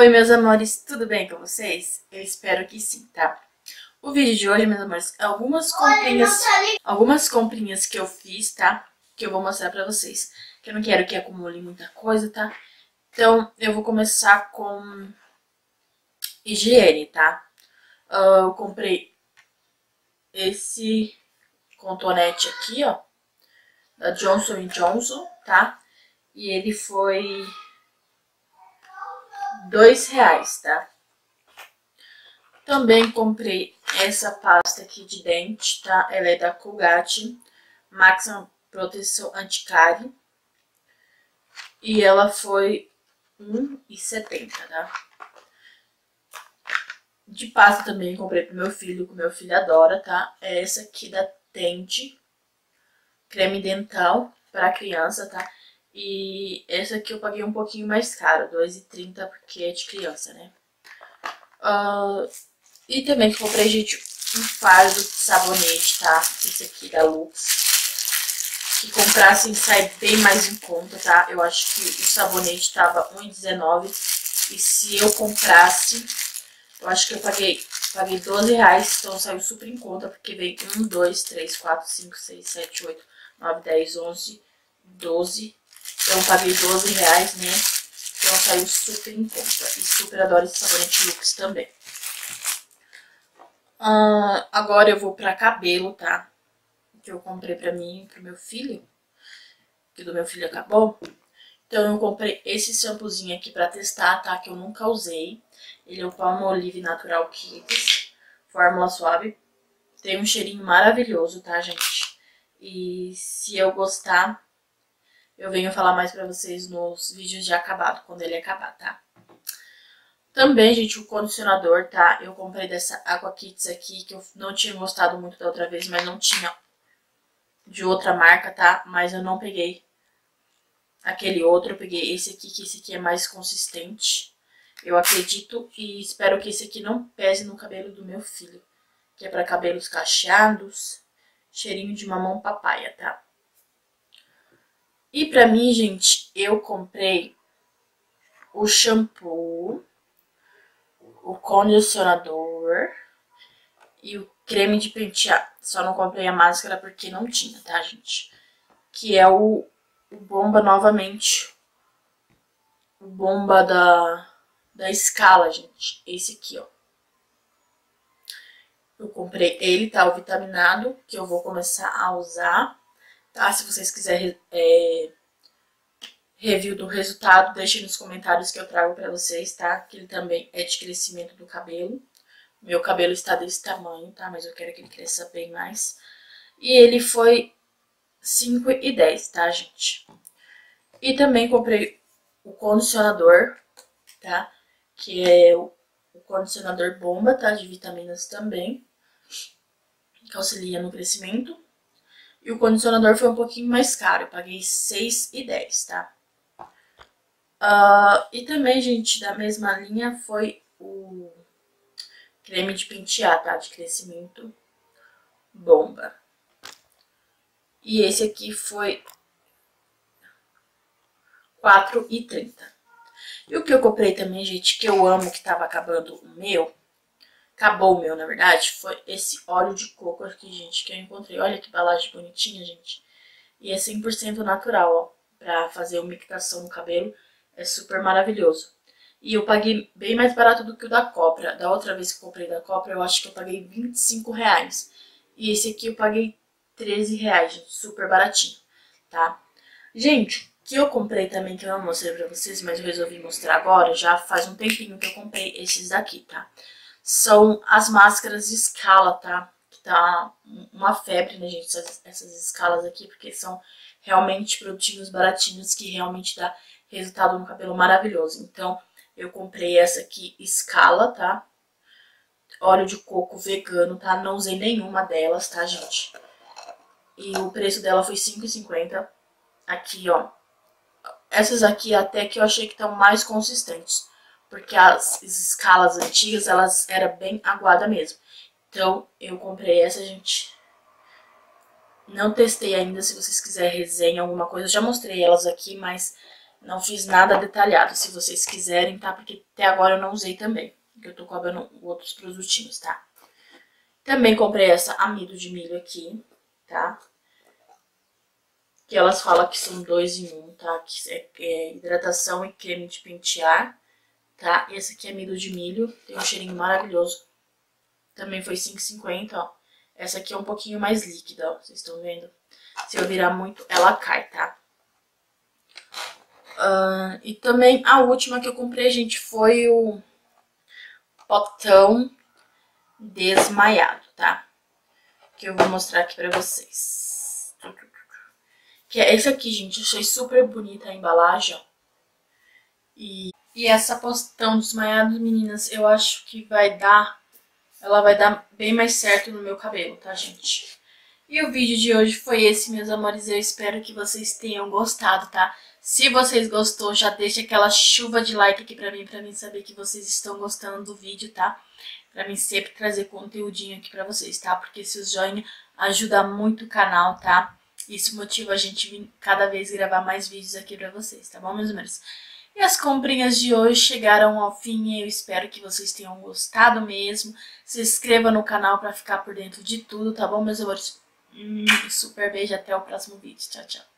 Oi, meus amores, tudo bem com vocês? Eu espero que sim, tá? O vídeo de hoje, meus amores, é algumas comprinhas que eu fiz, tá? Que eu vou mostrar pra vocês. Que eu não quero que acumule muita coisa, tá? Então, eu vou começar com higiene, tá? Eu comprei esse cotonete aqui, ó, da Johnson & Johnson, tá? E ele foi R$2, tá? Também comprei essa pasta aqui de dente, tá? Ela é da Colgate, Maximum Proteção Anticárie. E ela foi R$1,70, tá? De pasta também comprei pro meu filho, que o meu filho adora, tá? É essa aqui da Tente, creme dental para criança, tá? E essa aqui eu paguei um pouquinho mais caro, R$2,30, porque é de criança, né? E também comprei, gente, um fardo de sabonete, tá? Esse aqui da Lux. Que comprassem sai bem mais em conta, tá? Eu acho que o sabonete tava R$1,19. E se eu comprasse, eu acho que eu paguei R$12. Então saiu super em conta, porque veio 1, 2, 3, 4, 5, 6, 7, 8, 9, 10, 11, 12. Então eu paguei R$12, né? Então saiu super em conta. E super adoro esse sabonete Lux também. Agora eu vou pra cabelo, tá? Que eu comprei pra mim e pro meu filho. Que do meu filho acabou. Então eu comprei esse shampoozinho aqui pra testar, tá? Que eu nunca usei. Ele é o Palmolive Natural Kids. Fórmula suave. Tem um cheirinho maravilhoso, tá, gente? E se eu gostar, eu venho falar mais pra vocês nos vídeos de acabado, quando ele acabar, tá? Também, gente, o condicionador, tá? Eu comprei dessa Aqua Kids aqui, que eu não tinha gostado muito da outra vez, mas não tinha de outra marca, tá? Mas eu não peguei aquele outro, eu peguei esse aqui, que esse aqui é mais consistente. Eu acredito e espero que esse aqui não pese no cabelo do meu filho, que é pra cabelos cacheados, cheirinho de mamão papaya, tá? E pra mim, gente, eu comprei o shampoo, o condicionador e o creme de pentear. Só não comprei a máscara porque não tinha, tá, gente? Que é o Bomba novamente. O Bomba da Scala, gente. Esse aqui, ó. Eu comprei ele, tá? O vitaminado, que eu vou começar a usar. Tá? Se vocês quiserem review do resultado, deixem nos comentários que eu trago pra vocês, tá? Que ele também é de crescimento do cabelo. Meu cabelo está desse tamanho, tá? Mas eu quero que ele cresça bem mais. E ele foi R$5,10, tá, gente? E também comprei o condicionador, tá? Que é o condicionador bomba, tá? De vitaminas também. Que auxilia no crescimento. E o condicionador foi um pouquinho mais caro. Eu paguei R$6,10, tá? E também, gente, da mesma linha foi o creme de pentear, tá? De crescimento bomba. E esse aqui foi R$4,30. E o que eu comprei também, gente, que eu amo, que tava acabando o meu, acabou o meu, na verdade, foi esse óleo de coco aqui, gente, que eu encontrei. Olha que embalagem bonitinha, gente. E é 100% natural, ó, pra fazer umectação no cabelo. É super maravilhoso. E eu paguei bem mais barato do que o da Copra. Da outra vez que eu comprei da Copra, eu acho que eu paguei R$25. E esse aqui eu paguei R$13, gente, super baratinho, tá? Gente, que eu comprei também, que eu não mostrei pra vocês, mas eu resolvi mostrar agora, já faz um tempinho que eu comprei esses daqui, tá? São as máscaras de escala, tá? Que tá uma febre, né, gente, essas escalas aqui, porque são realmente produtinhos baratinhos que realmente dá resultado no cabelo maravilhoso. Então, eu comprei essa aqui, escala, tá? Óleo de coco vegano, tá? Não usei nenhuma delas, tá, gente? E o preço dela foi R$5,50. Aqui, ó. Essas aqui até que eu achei que estão mais consistentes. Porque as escalas antigas, elas eram bem aguada mesmo. Então, eu comprei essa, gente. Não testei ainda, se vocês quiserem resenha, alguma coisa. Eu já mostrei elas aqui, mas Não fiz nada detalhado, se vocês quiserem, tá? Porque até agora eu não usei também. Porque eu tô cobrando outros produtinhos, tá? Também comprei essa amido de milho aqui, tá? Que elas falam que são 2 em 1, tá? Que é hidratação e creme de pentear, tá? Esse aqui é amido de milho, tem um cheirinho maravilhoso. Também foi R$5,50, ó. Essa aqui é um pouquinho mais líquida, ó. Vocês estão vendo? Se eu virar muito, ela cai, tá? E também a última que eu comprei, gente, foi o potão desmaiado, tá? Que eu vou mostrar aqui pra vocês. Que é esse aqui, gente. Achei super bonita a embalagem, ó. E essa potão desmaiado, meninas, eu acho que vai dar... Ela vai dar bem mais certo no meu cabelo, tá, gente? E o vídeo de hoje foi esse, meus amores. Eu espero que vocês tenham gostado, tá? Se vocês gostou, já deixa aquela chuva de like aqui pra mim saber que vocês estão gostando do vídeo, tá? Pra mim sempre trazer conteúdinho aqui pra vocês, tá? Porque seus joinha ajuda muito o canal, tá? Isso motiva a gente vir cada vez gravar mais vídeos aqui pra vocês, tá bom, meus amores? E as comprinhas de hoje chegaram ao fim e eu espero que vocês tenham gostado mesmo. Se inscreva no canal pra ficar por dentro de tudo, tá bom, meus amores? Super beijo, até o próximo vídeo. Tchau, tchau.